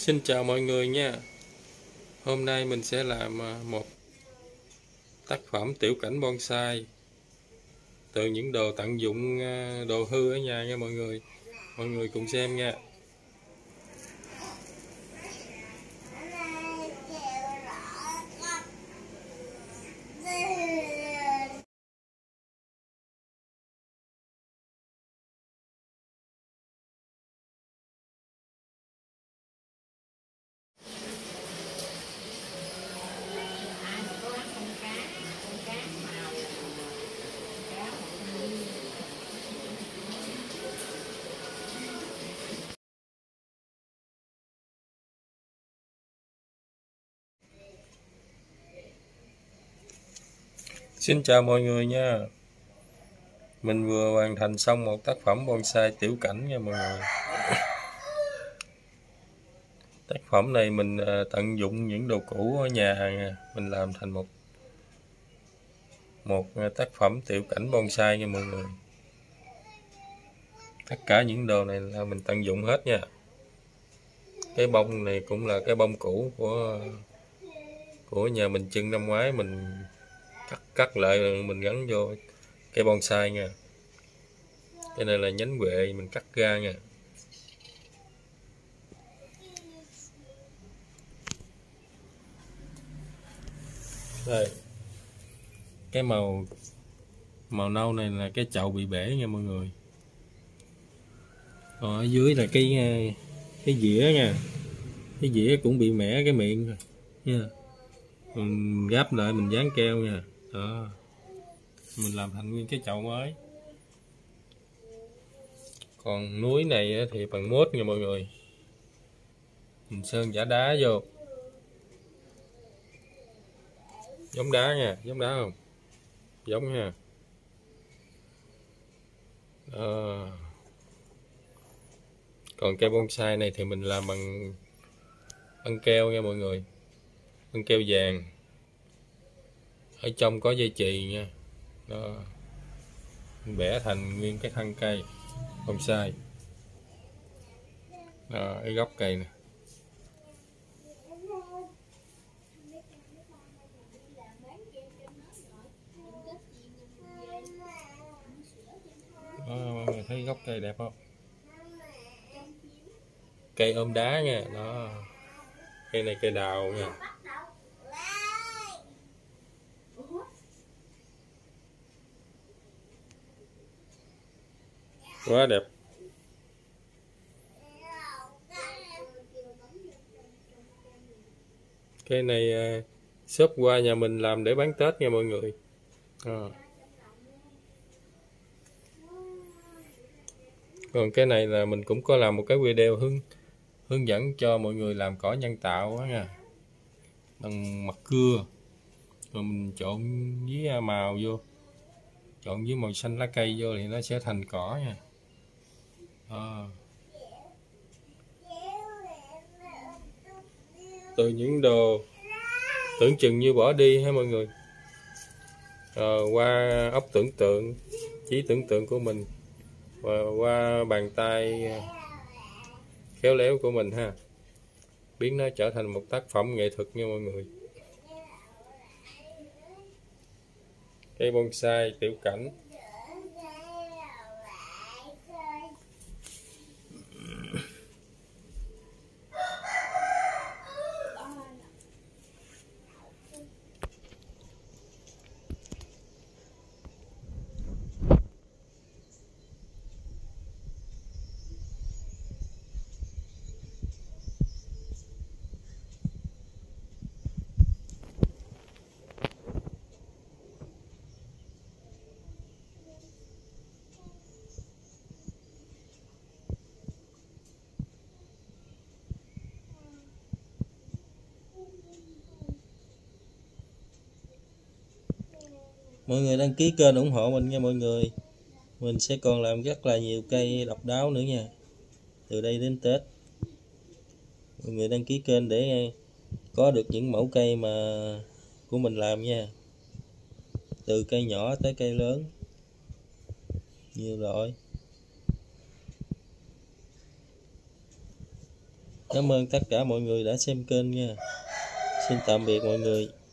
Xin chào mọi người nha. Hôm nay mình sẽ làm một tác phẩm tiểu cảnh bonsai từ những đồ tận dụng, đồ hư ở nhà nha mọi người. Mọi người cùng xem nha. Xin chào mọi người nha. Mình vừa hoàn thành xong một tác phẩm bonsai tiểu cảnh nha mọi người. Tác phẩm này mình tận dụng những đồ cũ ở nhà nha. Mình làm thành một tác phẩm tiểu cảnh bonsai nha mọi người. Tất cả những đồ này là mình tận dụng hết nha. Cái bông này cũng là cái bông cũ của nhà mình trưng năm ngoái, mình cắt lại rồi mình gắn vô cây bonsai nha. Cái này là nhánh huệ mình cắt ra nha. Đây, cái màu nâu này là cái chậu bị bể nha mọi người. Còn ở dưới là cái dĩa nha. Cái dĩa cũng bị mẻ cái miệng nha. Mình gắp lại mình dán keo nha. Đó, mình làm thành nguyên cái chậu mới. Còn núi này thì bằng mốt nha mọi người. Mình sơn giả đá vô. Giống đá nha, giống đá không? Giống ha. Đó. Còn cây bonsai này thì mình làm bằng băng keo nha mọi người, băng keo vàng, ở trong có dây chì nha. Đó, mình bẻ thành nguyên cái thân cây bonsai. Đó, cái gốc cây nè. Đó, mọi người thấy gốc cây đẹp không? Cây ôm đá nha. Đó, cây này cây đào nha. Quá đẹp. Cây này shop qua nhà mình làm để bán Tết nha mọi người. Còn cái này là mình cũng có làm một cái video hướng dẫn cho mọi người làm cỏ nhân tạo đó nha, bằng mặt cưa, rồi mình trộn với màu vô, trộn với màu xanh lá cây vô thì nó sẽ thành cỏ nha. Đó. Từ những đồ tưởng chừng như bỏ đi ha mọi người, qua óc tưởng tượng, trí tưởng tượng của mình và qua bàn tay khéo léo của mình ha, biến nó trở thành một tác phẩm nghệ thuật nha mọi người. Cây bonsai tiểu cảnh. Mọi người đăng ký kênh ủng hộ mình nha mọi người. Mình sẽ còn làm rất là nhiều cây độc đáo nữa nha, từ đây đến Tết. Mọi người đăng ký kênh để có được những mẫu cây mà của mình làm nha, từ cây nhỏ tới cây lớn, nhiều loại. Cảm ơn tất cả mọi người đã xem kênh nha. Xin tạm biệt mọi người.